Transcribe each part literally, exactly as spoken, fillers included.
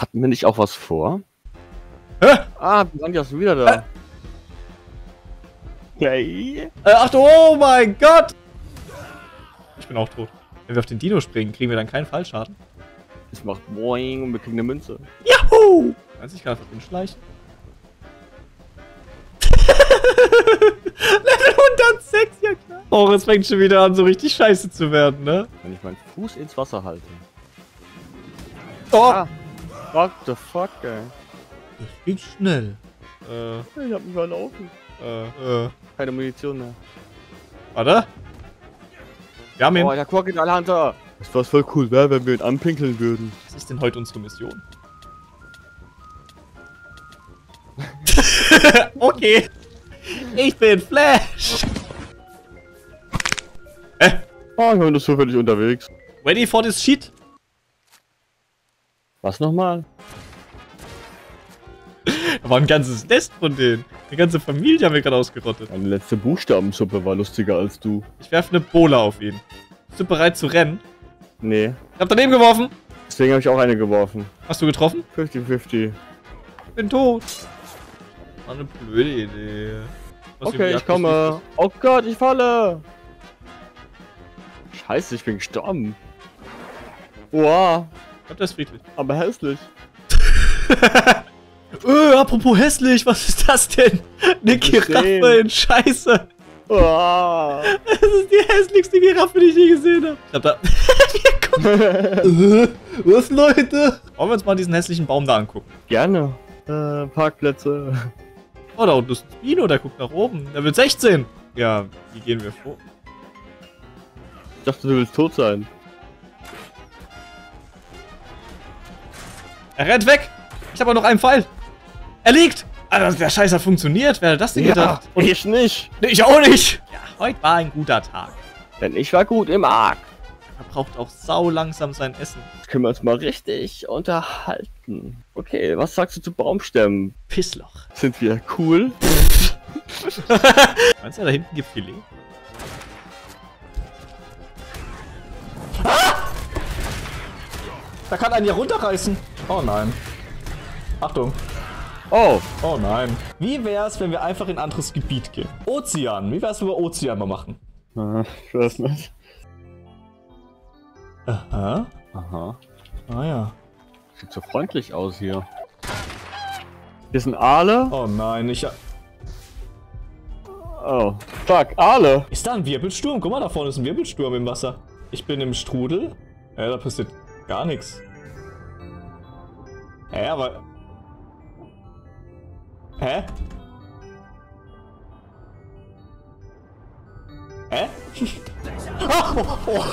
Hatten wir nicht auch was vor? Hä? Ah, wir sind ja schon wieder da. Okay. Äh, ach du, oh mein Gott! Ich bin auch tot. Wenn wir auf den Dino springen, kriegen wir dann keinen Fallschaden. Es macht Boing und wir kriegen eine Münze. Juhu! Kannst dich gerade hinschleichen? Level hundertsechs, ja klar. Oh, es fängt schon wieder an, so richtig scheiße zu werden, ne? Wenn ich meinen Fuß ins Wasser halte. Oh! Ah, what the fuck, ey. Das geht schnell. Äh, Ich hab mich verlaufen. äh, äh. Keine Munition mehr. Warte. Wir haben ihn. Oh, der Crocodile Hunter. Das wäre voll cool, wäre, wenn wir ihn anpinkeln würden. Was ist denn heute unsere Mission? Okay. Ich bin Flash. Äh. Oh, ich bin das zufällig unterwegs. Ready for this shit? Was nochmal? Da war ein ganzes Nest von denen. Eine ganze Familie haben wir gerade ausgerottet. Meine letzte Buchstabensuppe war lustiger als du. Ich werfe eine Bola auf ihn. Bist du bereit zu rennen? Nee. Ich hab daneben geworfen. Deswegen habe ich auch eine geworfen. Hast du getroffen? fünfzig fünfzig. Ich bin tot. War eine blöde Idee. Was Okay, ich komme. Oh Gott, ich falle. Scheiße, ich bin gestorben. Wow, Ich glaub, das ist friedlich. aber hässlich. Äh, apropos hässlich, was ist das denn? Eine Giraffe in Scheiße. Wow. Das ist die hässlichste Giraffe, die ich je gesehen habe. Ich glaub, da... äh, was, Leute? Wollen wir uns mal diesen hässlichen Baum da angucken? Gerne. Äh, Parkplätze. Oh, da unten ist ein Spino, der guckt nach oben. Der wird sechzehn. Ja, wie gehen wir vor? Ich dachte, du willst tot sein. Er rennt weg. Ich habe noch einen Pfeil. Er liegt. Alter, der Scheiß hat funktioniert. Wer hat das denn gedacht? Und ich nicht. Nee, ich auch nicht. Ja, heute war ein guter Tag. Denn ich war gut im Ark. Er braucht auch sau langsam sein Essen. Jetzt können wir uns mal richtig unterhalten. Okay, was sagst du zu Baumstämmen? Pissloch. Sind wir cool? Meinst du, da hinten gibt Filet? Da kann einen ja runterreißen. Oh nein. Achtung. Oh. Oh nein. Wie wär's, wenn wir einfach in ein anderes Gebiet gehen? Ozean. Wie wär's, wenn wir Ozean mal machen? Ah, ich weiß nicht. Aha. Aha. Ah ja. Sieht so freundlich aus hier. Hier sind Aale. Oh nein, ich... Oh. Fuck, Aale. Ist da ein Wirbelsturm? Guck mal, da vorne ist ein Wirbelsturm im Wasser. Ich bin im Strudel. Ja, da passiert gar nichts. Hä, aber... Hä? Hä? Oh, oh.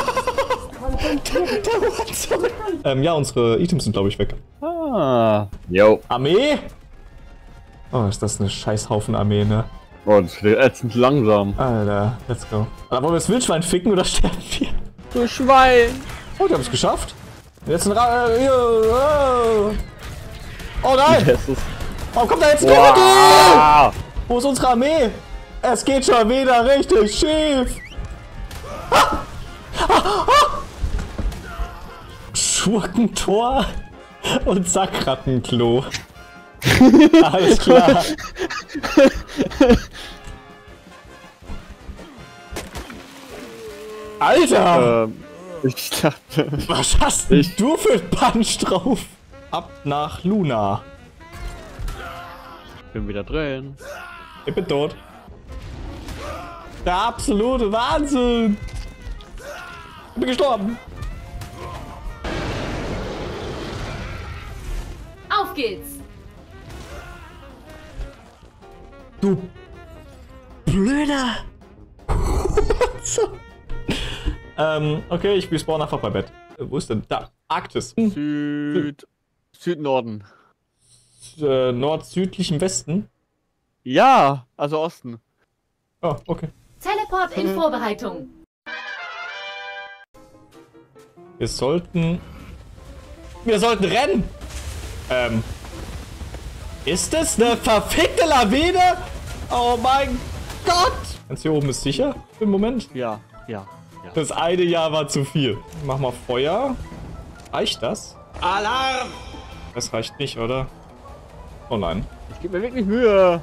ähm, ja, unsere Items sind, glaube ich, weg. Ah. Jo. Armee? Oh, ist das eine Scheißhaufen Armee, ne? Oh, das wird ätzend langsam. Alter, let's go. Aber wollen wir das Wildschwein ficken oder sterben wir? Du Schwein. Oh, die haben es geschafft. Jetzt ein Ra... Äh, oh. Oh nein! Jesus. Warum kommt da jetzt ein Wow. Krokodil? Wo ist unsere Armee? Es geht schon wieder richtig schief. Ah. Ah. Ah. Schurkentor und Sackrattenklo. Alles klar. Alter! Ähm, ich dachte... Was hast denn du für einen Punch drauf? Ab nach Luna. Bin wieder drin. Ich bin tot. Der absolute Wahnsinn! Ich bin gestorben! Auf geht's! Du blöder! ähm, okay, ich respawn einfach bei Bett. Äh, wo ist denn? Da, Arktis. Süd... Südnorden. Äh, Nord-südlichen Westen. Ja, also Osten. Oh, okay. Teleport in Vorbereitung. Wir sollten... Wir sollten rennen! Ähm... Ist das eine verfickte Lawine? Oh mein Gott! Ganz hier oben ist sicher? Für den Moment. Ja, ja, ja. Das eine Jahr war zu viel. Mach mal Feuer. Reicht das? Alarm! Das reicht nicht, oder? Oh nein. Ich gebe mir wirklich Mühe.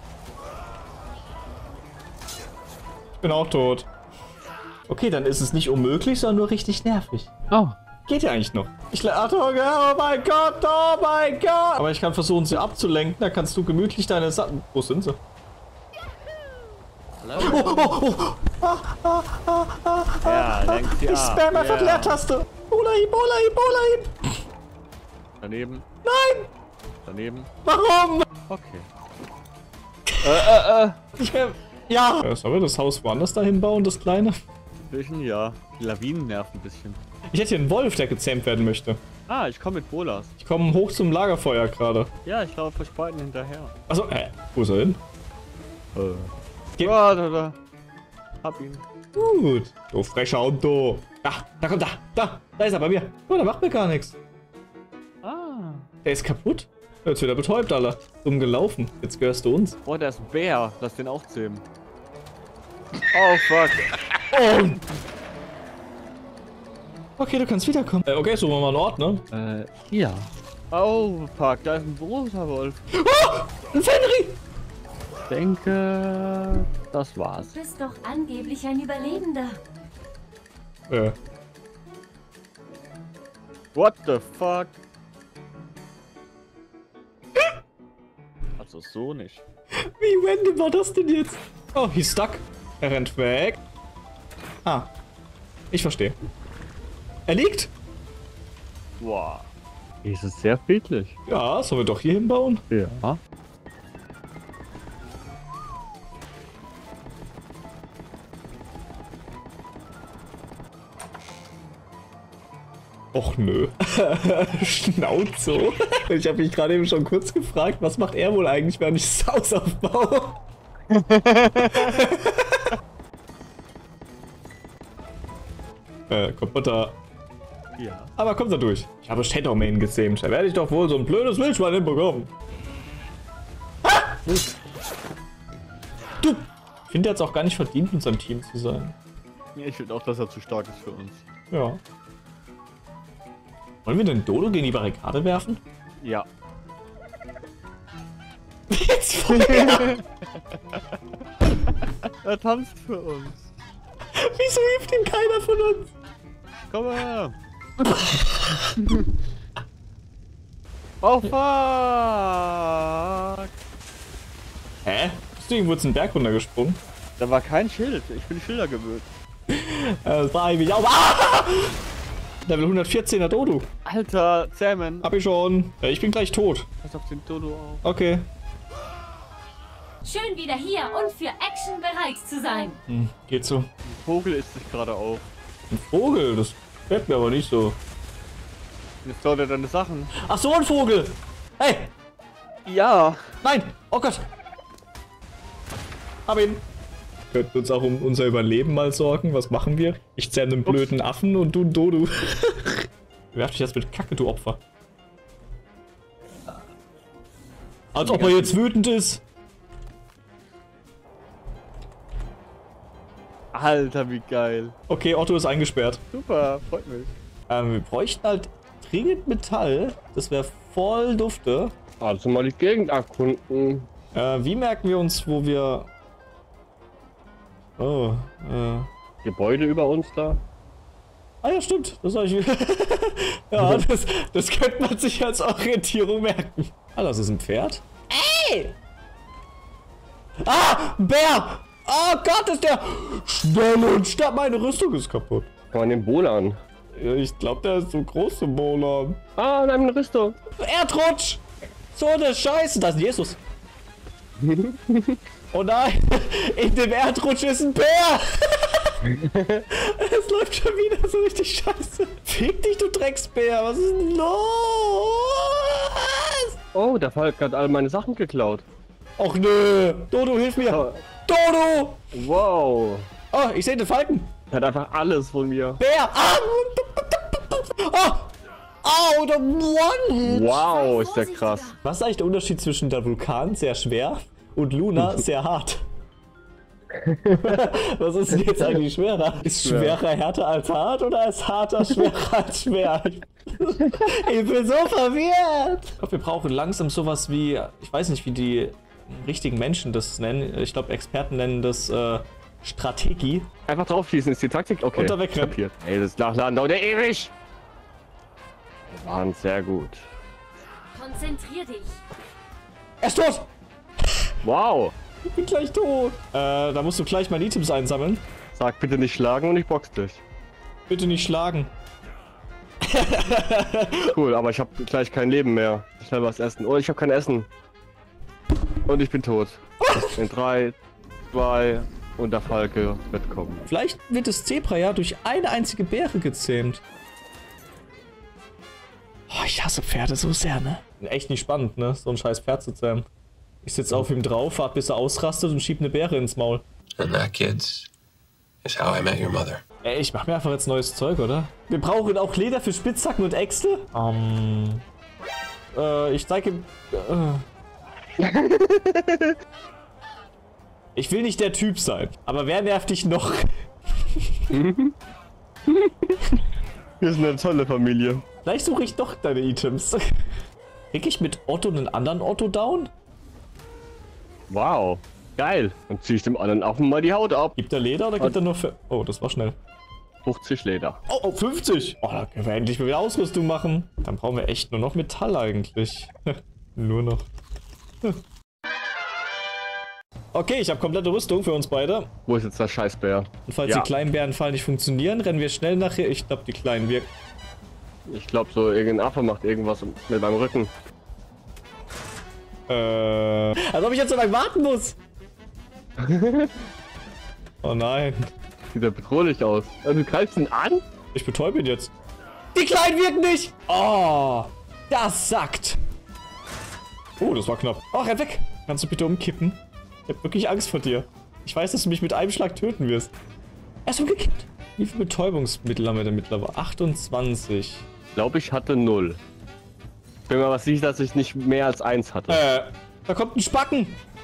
Ich bin auch tot. Okay, dann ist es nicht unmöglich, sondern nur richtig nervig. Oh. Geht ja eigentlich noch. Ich Achtung, oh mein Gott, oh mein Gott. Aber ich kann versuchen, sie abzulenken. Da kannst du gemütlich deine Sachen... Wo sind sie? Hallo? Oh, oh, oh. Ah, ah, ah, ah, Ja, ah, lenk sie ich ab. spam einfach Ja. Leertaste. Bola-Hieb, Bola-Hieb, Bola-Hieb. Daneben. Nein! Daneben. Warum? Okay. Äh, äh, äh. Ich, äh, ja. ja. Sollen wir das Haus woanders dahin bauen, das kleine? Bisschen, ja. Die Lawinen nerven ein bisschen. Ich hätte hier einen Wolf, der gezähmt werden möchte. Ah, ich komme mit Bolas. Ich komme hoch zum Lagerfeuer gerade. Ja, ich laufe euch beiden hinterher. Achso, äh, wo ist er hin? Äh. Geh- Ja, da, da. Hab ihn. Gut. Du frecher Auto. Da, da kommt er. Da, da ist er bei mir. Oh, der macht mir gar nichts. Ah. Der ist kaputt. Jetzt wird er betäubt, Alter. Dumm gelaufen. Jetzt gehörst du uns. Boah, der ist ein Bär. Lass den auch zähmen. Oh, fuck. Oh. Okay, du kannst wiederkommen. Äh, okay, suchen wir mal einen Ort, ne? Äh, ja. Oh, fuck. Da ist ein großer Wolf. Oh, ein Fenrir! Ich denke, das war's. Du bist doch angeblich ein Überlebender. Äh. What the fuck? Also so nicht. Wie random war das denn jetzt? Oh, he's stuck. Er rennt weg. Ah. Ich verstehe. Er liegt. Boah. Es ist sehr friedlich. Ja, sollen wir doch hier hinbauen? Ja. Och nö. Schnauzo. Ich habe mich gerade eben schon kurz gefragt, was macht er wohl eigentlich, während ich das Haus aufbaue? äh, kommt man da... Ja. Aber kommt da durch. Ich habe Shadowman gezähmt. Da werde ich doch wohl so ein blödes Wildschwein hinbekommen. Ah! Du! Ich finde, er hat es auch gar nicht verdient, in unserem Team zu sein. Ich finde auch, dass er zu stark ist für uns. Ja. Wollen wir den Dodo gegen die Barrikade werfen? Ja. Jetzt vorher! Er tanzt für uns. Wieso hilft ihm keiner von uns? Komm her. Oh fuck. Hä? Bist du irgendwo jetzt einen Berg runtergesprungen? Da war kein Schild. Ich bin Schilder gewöhnt. Das war ich mich auch. Ah! Level hundertvierzehner Dodo. Alter, Zähmen. Hab ich schon. Ja, ich bin gleich tot. Pass auf den Dodo auf. Okay. Schön wieder hier und für Action bereit zu sein. Hm, geht so. Ein Vogel isst sich gerade auf. Ein Vogel, das fällt mir aber nicht so. Jetzt soll er deine Sachen. Ach so, ein Vogel! Hey! Ja. Nein! Oh Gott! Hab ihn! Wir könnten uns auch um unser Überleben mal sorgen. Was machen wir? Ich zähme einen blöden Affen und du ein Dodo. Werf dich jetzt mit Kacke, du Opfer. Als ob er jetzt wütend ist. Alter, wie geil. Okay, Otto ist eingesperrt. Super, freut mich. Ähm, wir bräuchten halt dringend Metall. Das wäre voll dufte. Also mal die Gegend erkunden. Äh, wie merken wir uns, wo wir... Oh, äh... Gebäude über uns da. Ah ja, stimmt. Das soll ich... ja, das, das könnte man sich als Orientierung merken. Ah, das ist ein Pferd. Ey! Ah, ein Bär! Oh Gott, ist der schnell und stark. Meine Rüstung ist kaputt. Kann man den Bolan. Ja, ich glaube, der ist so groß zum Bolan. Ah, nein, eine Rüstung. Erdrutsch! So eine Scheiße. Das ist Jesus. Oh nein, in dem Erdrutsch ist ein Bär! Es läuft schon wieder so richtig scheiße. Fick dich, du Drecksbär, was ist denn los? Oh, der Falk hat all meine Sachen geklaut. Och nö, Dodo, hilf mir! Oh, Dodo! wow. Oh, ich sehe den Falken! Er hat einfach alles von mir. Bär! Ah! Oh! Au, der One-Hit! Wow, ist der krass. Was ist eigentlich der Unterschied zwischen der Vulkan, sehr schwer, und Luna, sehr hart? Was ist denn jetzt eigentlich schwerer? Ist schwerer härter als hart oder ist harter schwerer als schwer? Ich bin so verwirrt. Ich glaube, wir brauchen langsam sowas wie, ich weiß nicht, wie die richtigen Menschen das nennen. Ich glaube, Experten nennen das äh, Strategie. Einfach draufschießen ist die Taktik? Okay. Und da wegrennen. Kapiert. Ey, das Nachladen dauert ja ewig. Wir waren sehr gut. Konzentrier dich. Er ist tot! Wow. Ich bin gleich tot. Äh, da musst du gleich meine Items einsammeln. Sag bitte nicht schlagen und ich box dich. Bitte nicht schlagen. Cool, aber ich habe gleich kein Leben mehr. Schnell was essen. Oh, ich habe kein Essen. Und ich bin tot. In drei, zwei und der Falke wird kommen. Vielleicht wird das Zebra ja durch eine einzige Beere gezähmt. Oh, ich hasse Pferde so sehr, ne? Echt nicht spannend, ne? So ein scheiß Pferd zu zähmen. Ich sitze auf ihm drauf, warte bis er ausrastet und schieb eine Beere ins Maul. And that, kids, is how I met your mother. Ey, ich mach mir einfach jetzt neues Zeug, oder? Wir brauchen auch Leder für Spitzhacken und Äxte? Ähm... Äh, ich zeige... Äh. Ich will nicht der Typ sein, aber wer nervt dich noch? Wir sind eine tolle Familie. Vielleicht suche ich doch deine Items. Krieg ich mit Otto einen anderen Otto down? Wow. Geil. Dann zieh ich dem anderen Affen mal die Haut ab. Gibt er Leder oder gibt er nur für... Oh, das war schnell. fünfzig Leder. Oh, oh, fünfzig! Oh, da können wir endlich mal wieder Ausrüstung machen. Dann brauchen wir echt nur noch Metall eigentlich. Nur noch. Okay, ich habe komplette Rüstung für uns beide. Wo ist jetzt der Scheißbär? Und falls Ja. die kleinen Bärenfallen nicht funktionieren, rennen wir schnell nachher. Ich glaube, die kleinen wirken. Ich glaube, so irgendein Affe macht irgendwas mit meinem Rücken. Äh. Als ob ich jetzt so lange warten muss. Oh nein. Sieht ja bedrohlich aus. Also, du greifst ihn an? Ich betäube ihn jetzt. Die Kleinen wirken nicht! Oh, das sackt. Oh, das war knapp. Oh, renn weg. Kannst du bitte umkippen? Ich hab wirklich Angst vor dir. Ich weiß, dass du mich mit einem Schlag töten wirst. Er ist umgekippt. Wie viele Betäubungsmittel haben wir denn mittlerweile? achtundzwanzig. Ich glaube, ich hatte null. Ich bin mir aber sicher, dass ich nicht mehr als eins hatte. Äh, da kommt ein Spacken.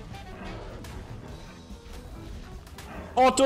Otto!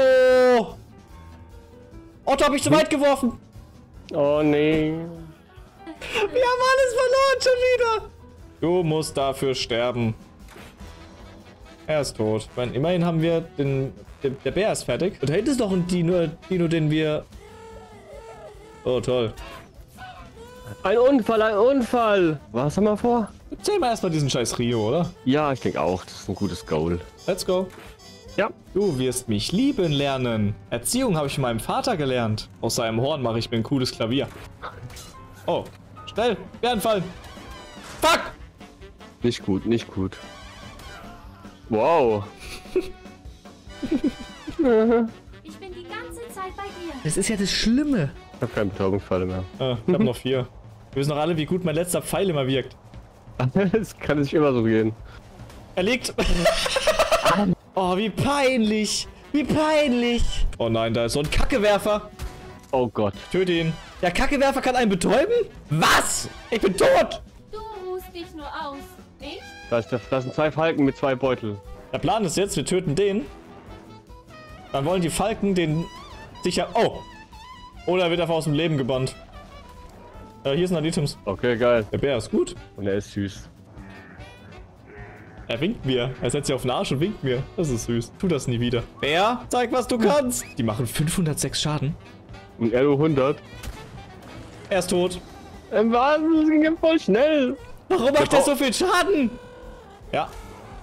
Otto, hab ich zu weit geworfen. Oh nee. Wir haben alles verloren schon wieder. Du musst dafür sterben. Er ist tot. Ich meine, immerhin haben wir den... Der, der Bär ist fertig. Und da hinten ist noch ein Dino, Dino, den wir... Oh, toll. Ein Unfall, ein Unfall. Was haben wir vor? Zähl mal erstmal diesen scheiß Rio, oder? Ja, ich denke auch. Das ist ein gutes Goal. Let's go. Ja. Du wirst mich lieben lernen. Erziehung habe ich von meinem Vater gelernt. Aus seinem Horn mache ich mir ein cooles Klavier. Oh, schnell. Bärenfall. Fuck! Nicht gut, nicht gut. Wow. Ich bin die ganze Zeit bei dir. Das ist ja das Schlimme. Ich habe keine Betäubungsfalle mehr. Ah, ich habe noch vier. Wir wissen noch alle, wie gut mein letzter Pfeil immer wirkt. Es kann nicht immer so gehen. Er liegt. Oh, wie peinlich. Wie peinlich. Oh nein, da ist so ein Kackewerfer. Oh Gott. Töte ihn. Der Kackewerfer kann einen betäuben? Was? Ich bin tot. Du ruhst dich nur aus, nicht? Da, ist, da sind zwei Falken mit zwei Beuteln. Der Plan ist jetzt, wir töten den. Dann wollen die Falken den sicher... Oh. Oder er wird einfach aus dem Leben gebannt. Äh, hier sind dann Items. Okay, geil. Der Bär ist gut. Und er ist süß. Er winkt mir. Er setzt sich auf den Arsch und winkt mir. Das ist süß. Tu das nie wieder. Bär, zeig, was du kannst. Die machen fünfhundertsechs Schaden. Und er nur hundert. Er ist tot. Ähm, was? Das ging ja voll schnell. Warum macht er so viel Schaden? Ja.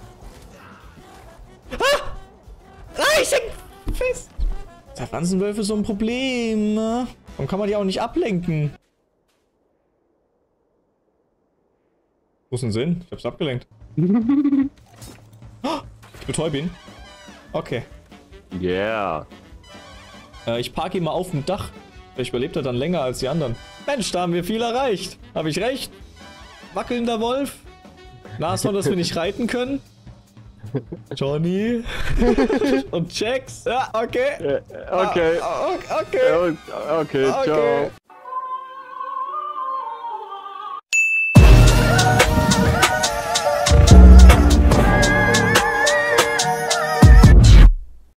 Ah! Ah, ich häng fest. Der Wanzenwölfe ist so ein Problem, ne? Warum kann man die auch nicht ablenken? Wo ist denn Sinn? Ich hab's abgelenkt. Oh, ich betäube ihn. Okay. Yeah. Äh, ich parke ihn mal auf dem Dach. Vielleicht überlebt er dann länger als die anderen. Mensch, da haben wir viel erreicht. Habe ich recht? Wackelnder Wolf? Nashorn, dass wir nicht reiten können? Johnny? Und Jax? Ja, okay. Okay. Ah, okay. Okay, ciao. Okay.